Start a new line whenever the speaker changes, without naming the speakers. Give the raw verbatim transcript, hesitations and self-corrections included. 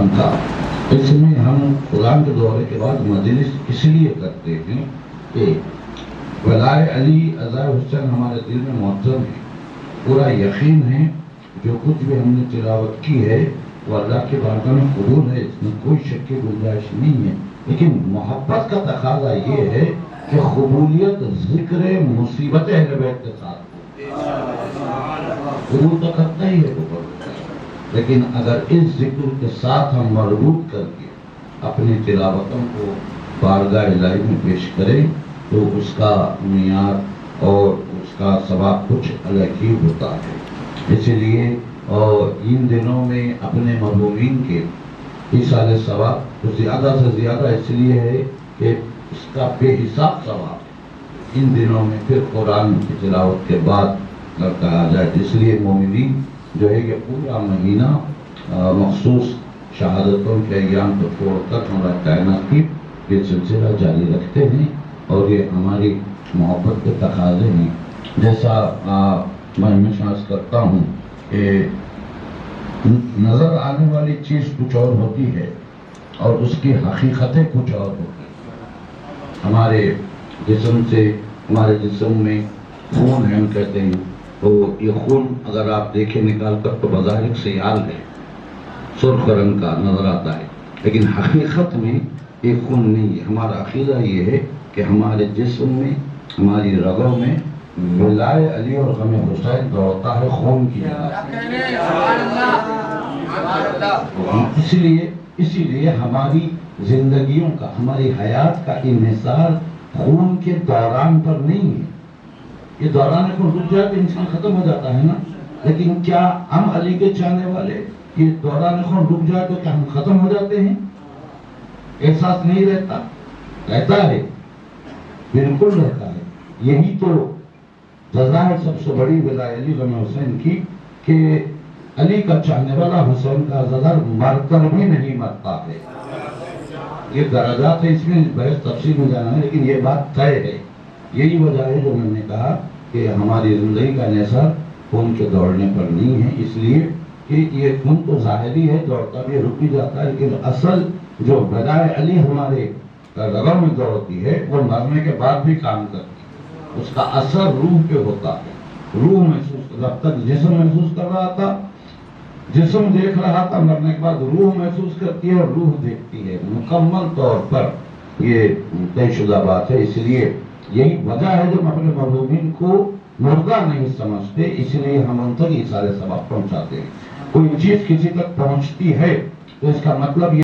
تھا۔ اس میں ہم قرآن کے دورے کے بعد مجلس اس لیے کرتے ہیں کہ ولائے علی عزا حسین ہمارے دل میں معظم ہے، پورا یقین ہے جو کچھ بھی ہم نے تلاوت کی ہے وہ اللہ کے بارگاہ میں قبول ہے، اس میں کوئی شک کی گنجائش نہیں ہے، لیکن محبت کا تقاضا یہ ہے کہ قبولیت ذکر مصیبت اہل بیت کے ساتھ قبول تو کرتا ہی ہے وہ، لیکن اگر اس ذکر کے ساتھ ہم مربوط کر کے اپنی تلاوتوں کو بارگاہ الہی میں پیش کریں تو اس کا معیار اور اس کا ثواب کچھ الگ ہی ہوتا ہے۔ اس لیے اور ان دنوں میں اپنے مرحومین کے ایصال ثواب تو زیادہ سے زیادہ اس لیے ہے کہ اس کا بے حساب ثواب ہے۔ ان دنوں میں پھر قرآن کی تلاوت کے بعد کہا جائے، اس لیے مومنین جو ہے کہ پورا مہینہ مخصوص شہادتوں کے ایام کو چھوڑ کر ہمارا کائنات کی یہ سلسلہ جاری رکھتے ہیں، اور یہ ہماری محبت کے تقاضے ہیں۔ جیسا میں محسوس کرتا ہوں کہ نظر آنے والی چیز کچھ اور ہوتی ہے اور اس کی حقیقتیں کچھ اور ہوتی ہیں۔ ہمارے جسم سے ہمارے جسم میں خون ہے، ہم کہتے ہیں تو یہ خون اگر آپ دیکھیں نکال کر تو بظاہر سیال ہے، سرخ رنگ کا نظر آتا ہے، لیکن حقیقت میں یہ خون نہیں ہے۔ ہمارا عقیدہ یہ ہے کہ ہمارے جسم میں ہماری رگوں میں ولائے علی اور غم حسین دوڑتا ہے خون کی جگہ۔ اسی لیے اسی لیے ہماری زندگیوں کا، ہماری حیات کا انحصار خون کے دوران پر نہیں ہے۔ یہ دوران خون رک جائے تو انسان ختم ہو جاتا ہے نا، لیکن کیا ہم علی کے چاہنے والے یہ دوران خون رک جائے تو کیا ہم ختم ہو جاتے ہیں؟ احساس نہیں رہتا؟ رہتا ہے، بالکل رہتا ہے۔ یہی تو سزا ہے سب سے بڑی ولائے علی غم حسین کی کہ علی کا چاہنے والا حسین کا زدر مر کر بھی نہیں مرتا ہے۔ یہ درجات ہے، اس میں بحث تفصیل میں جانا ہے، لیکن یہ بات طے ہے۔ یہی وجہ ہے جو میں نے کہا کہ ہماری زندگی کا انحصار خون کے دوڑنے پر نہیں ہے، اس لیے کہ یہ خون تو ظاہری ہے، دوڑتا بھی رک بھی جاتا ہے، لیکن اصل جو ولائے علی ہمارے رگوں میں دوڑتی ہے وہ مرنے کے بعد بھی کام کرتی ہے۔ اس کا اثر روح پہ ہوتا ہے، روح محسوس، جب تک جسم محسوس کر رہا تھا، جسم دیکھ رہا تھا، مرنے کے بعد روح محسوس کرتی ہے اور روح دیکھتی ہے، مکمل طور پر یہ طے شدہ بات ہے۔ اس لیے یہی وجہ ہے جو ہم اپنے مرحومین کو مردہ نہیں سمجھتے، اس لیے ہم ان تک یہ سارے سبب پہنچاتے ہیں۔ کوئی چیز کسی تک پہنچتی ہے تو اس کا مطلب یہ